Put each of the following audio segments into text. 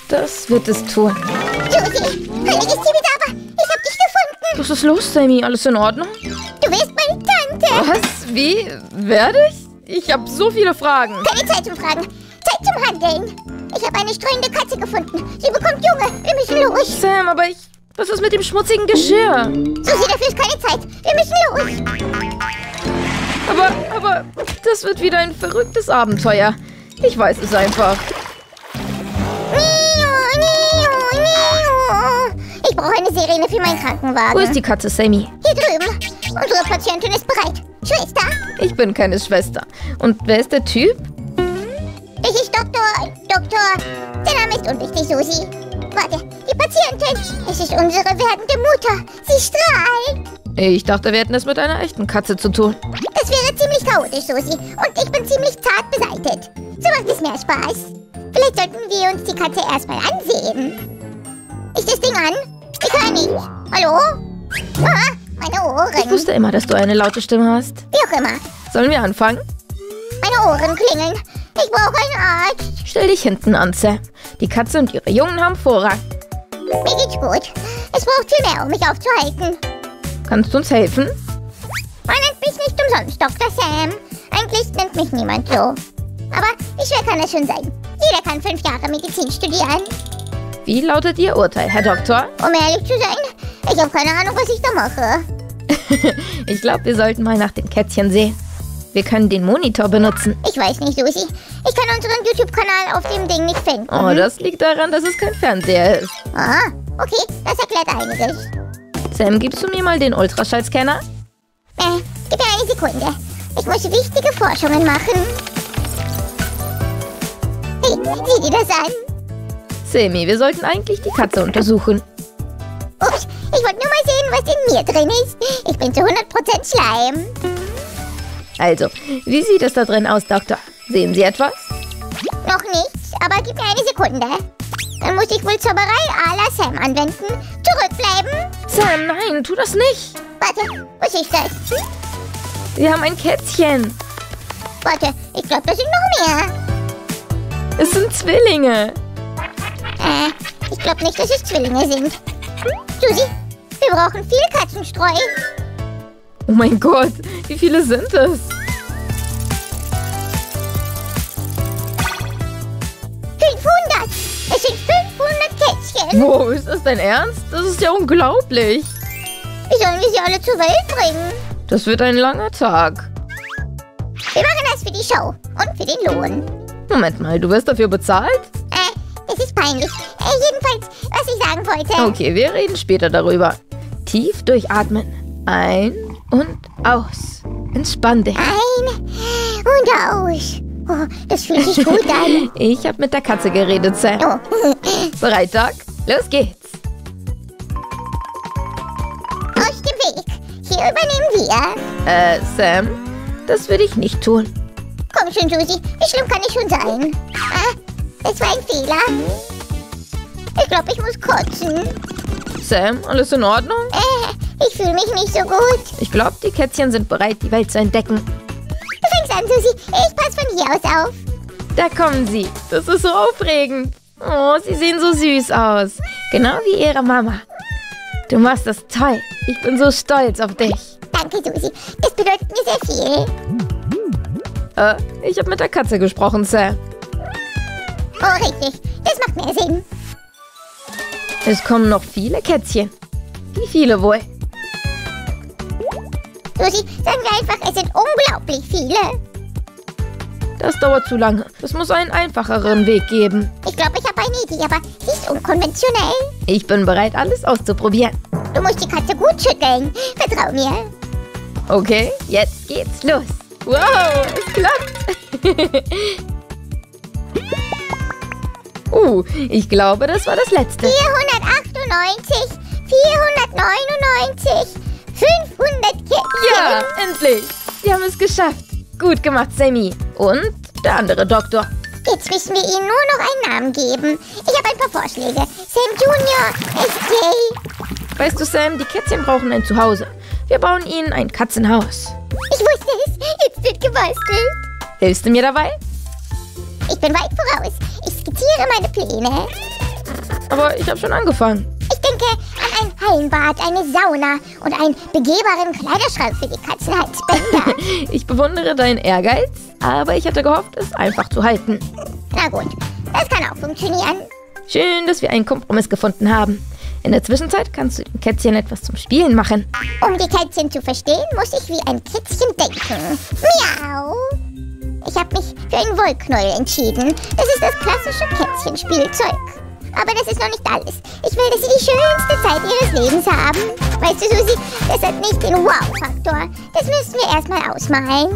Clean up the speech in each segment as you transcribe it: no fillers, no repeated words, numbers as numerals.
Das wird es tun. Susi, heilig ist hier wieder, aber ich hab dich gefunden. Was ist los, Sammy? Alles in Ordnung? Du wirst meine Tante. Was? Wie? Werde ich? Ich habe so viele Fragen. Keine Zeit zum Fragen. Zeit zum Handeln. Ich habe eine streunende Katze gefunden. Sie bekommt Junge. Wir müssen los. Sam, aber ich... Was ist mit dem schmutzigen Geschirr? Susi, dafür ist keine Zeit. Wir müssen los. Aber das wird wieder ein verrücktes Abenteuer. Ich weiß es einfach. Ich brauche eine Sirene für meinen Krankenwagen. Wo ist die Katze, Sammy? Hier drüben. Unsere Patientin ist bereit. Schwester? Ich bin keine Schwester. Und wer ist der Typ? Das ist Doktor... Der Name ist unwichtig, Susi. Warte, die Patientin. Es ist unsere werdende Mutter. Sie strahlt. Ich dachte, wir hätten es mit einer echten Katze zu tun. Das wäre ziemlich chaotisch, Susi. Und ich bin ziemlich zart beseitet. So macht es mehr Spaß. Vielleicht sollten wir uns die Katze erstmal ansehen. Ist das Ding an? Ich höre nicht. Hallo? Ah, meine Ohren. Ich wusste immer, dass du eine laute Stimme hast. Wie auch immer. Sollen wir anfangen? Meine Ohren klingeln. Ich brauche einen Arzt. Stell dich hinten an, Sam. Die Katze und ihre Jungen haben Vorrang. Mir geht's gut. Es braucht viel mehr, um mich aufzuhalten. Kannst du uns helfen? Man nennt mich nicht umsonst Dr. Sam. Eigentlich nennt mich niemand so. Aber wie schwer kann das schon sein? Jeder kann 5 Jahre Medizin studieren. Wie lautet Ihr Urteil, Herr Doktor? Um ehrlich zu sein, ich habe keine Ahnung, was ich da mache. Ich glaube, wir sollten mal nach den Kätzchen sehen. Wir können den Monitor benutzen. Ich weiß nicht, Susi. Ich kann unseren YouTube-Kanal auf dem Ding nicht finden. Oh, das liegt daran, dass es kein Fernseher ist. Ah, okay, das erklärt einiges. Sam, gibst du mir mal den Ultraschallscanner? Gib mir eine Sekunde. Ich muss wichtige Forschungen machen. Hey, sieh dir das an. Sammy, wir sollten eigentlich die Katze untersuchen. Ups, ich wollte nur mal sehen, was in mir drin ist. Ich bin zu 100% Schleim. Also, wie sieht es da drin aus, Doktor? Sehen Sie etwas? Noch nichts, aber gib mir eine Sekunde. Dann muss ich wohl Zauberei à la Sam anwenden. Zurückbleiben. Sam, nein, tu das nicht. Warte, was ist das? Wir haben ein Kätzchen. Warte, ich glaube, da sind noch mehr. Es sind Zwillinge. Ich glaube nicht, dass es Zwillinge sind. Susi, wir brauchen viel Katzenstreu. Oh mein Gott, wie viele sind es? 500! Es sind 500 Kätzchen! Wow, ist das dein Ernst? Das ist ja unglaublich. Wie sollen wir sie alle zur Welt bringen? Das wird ein langer Tag. Wir machen das für die Show und für den Lohn. Moment mal, du wirst dafür bezahlt? Das ist peinlich. Jedenfalls, was ich sagen wollte. Okay, wir reden später darüber. Tief durchatmen. Ein und aus. Entspann dich. Ein und aus. Oh, das fühlt sich gut an. Ich habe mit der Katze geredet, Sam. Oh. Bereit, Doc? Los geht's. Aus dem Weg. Hier übernehmen wir. Sam, das würde ich nicht tun. Komm schon, Susi. Wie schlimm kann ich schon sein? Das war ein Fehler. Ich glaube, ich muss kotzen. Sam, alles in Ordnung? Ich fühle mich nicht so gut. Ich glaube, die Kätzchen sind bereit, die Welt zu entdecken. Du fängst an, Susi. Ich passe von hier aus auf. Da kommen sie. Das ist so aufregend. Oh, sie sehen so süß aus. Genau wie ihre Mama. Du machst das toll. Ich bin so stolz auf dich. Danke, Susi. Das bedeutet mir sehr viel. Ich habe mit der Katze gesprochen, Sam. Oh, richtig. Das macht mehr Sinn. Es kommen noch viele Kätzchen. Wie viele wohl? Susi, sagen wir einfach, es sind unglaublich viele. Das dauert zu lange. Es muss einen einfacheren Weg geben. Ich glaube, ich habe eine Idee, aber sie ist unkonventionell. Ich bin bereit, alles auszuprobieren. Du musst die Katze gut schütteln. Vertrau mir. Okay, jetzt geht's los. Wow, es klappt. Ich glaube, das war das letzte. 498, 499, 500 Kätzchen. Ja, endlich. Wir haben es geschafft. Gut gemacht, Sammy. Und der andere Doktor. Jetzt müssen wir ihnen nur noch einen Namen geben. Ich habe ein paar Vorschläge. Sam Junior ist gay. Weißt du, Sam, die Kätzchen brauchen ein Zuhause. Wir bauen ihnen ein Katzenhaus. Ich wusste es. Jetzt wird gebastelt. Hilfst du mir dabei? Ich bin weit voraus. Ich skizziere meine Pläne. aber ich habe schon angefangen. Ich denke an ein Hallenbad, eine Sauna und einen begehbaren Kleiderschrank für die Katzenhalsbänder. Ich bewundere deinen Ehrgeiz, aber ich hatte gehofft, es einfach zu halten. Na gut, das kann auch funktionieren. Schön, dass wir einen Kompromiss gefunden haben. In der Zwischenzeit kannst du den Kätzchen etwas zum Spielen machen. Um die Kätzchen zu verstehen, muss ich wie ein Kätzchen denken. Miau! Ich habe mich für einen Wollknäuel entschieden. Das ist das klassische Kätzchenspielzeug. Aber das ist noch nicht alles. Ich will, dass sie die schönste Zeit ihres Lebens haben. Weißt du, Susi, das hat nicht den Wow-Faktor. Das müssen wir erstmal ausmalen.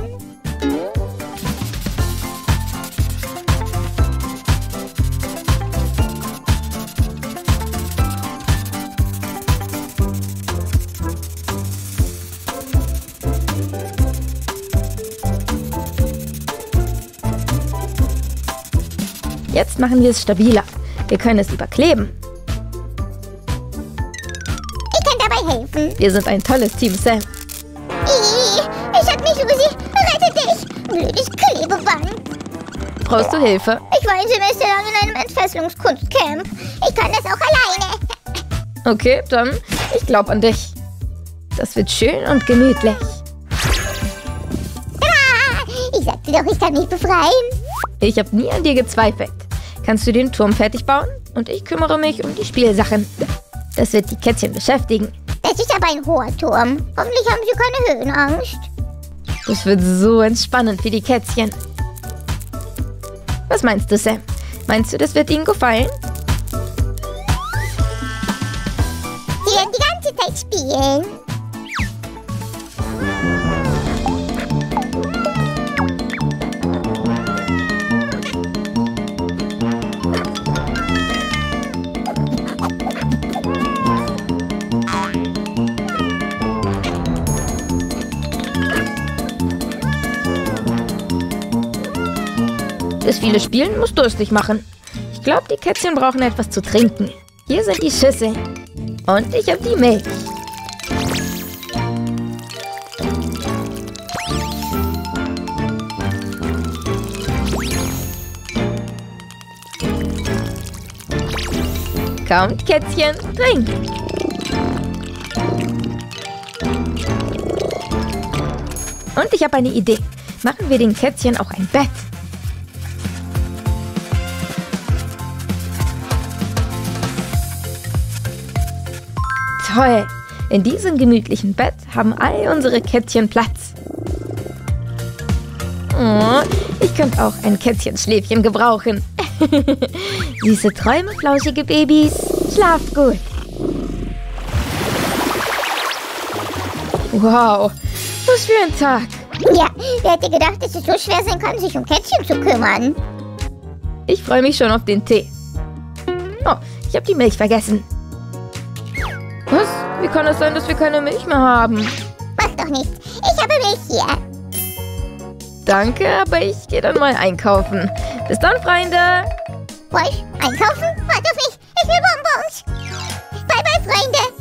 Jetzt machen wir es stabiler. Wir können es überkleben. Ich kann dabei helfen. Wir sind ein tolles Team, Sam. Ich hab mich, Susi. Rette dich. Blödes Klebeband. Brauchst du Hilfe? Ich war ein Semester lang in einem Entfesselungskunstcamp. Ich kann das auch alleine. Okay, dann ich glaube an dich. Das wird schön und gemütlich. Ich sagte doch, ich kann mich befreien. Ich habe nie an dir gezweifelt. Kannst du den Turm fertig bauen? Und ich kümmere mich um die Spielsachen. Das wird die Kätzchen beschäftigen. Das ist aber ein hoher Turm. Hoffentlich haben sie keine Höhenangst. Das wird so entspannend für die Kätzchen. Was meinst du, Sam? Meinst du, das wird ihnen gefallen? Sie werden die ganze Zeit spielen. Das viele Spielen muss durstig machen. Ich glaube, die Kätzchen brauchen etwas zu trinken. Hier sind die Schüsseln. Und ich habe die Milch. Kommt, Kätzchen, trink. Und ich habe eine Idee. Machen wir den Kätzchen auch ein Bett. Toll! In diesem gemütlichen Bett haben all unsere Kätzchen Platz. Oh, ich könnte auch ein Kätzchenschläfchen gebrauchen. Süße Träume, flauschige Babys. Schlaft gut. Wow, was für ein Tag. Ja, wer hätte gedacht, dass es so schwer sein kann, sich um Kätzchen zu kümmern? Ich freue mich schon auf den Tee. Oh, ich habe die Milch vergessen. Was? Wie kann es sein, dass wir keine Milch mehr haben? Mach doch nichts. Ich habe Milch hier. Danke, aber ich gehe dann mal einkaufen. Bis dann, Freunde. Wolf, einkaufen? Warte auf mich. Ich will Bonbons. Bye, bye, Freunde.